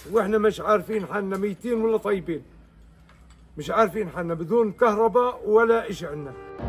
واحنا مش عارفين حالنا ميتين ولا طيبين، مش عارفين حالنا بدون كهرباء ولا إشي عنا.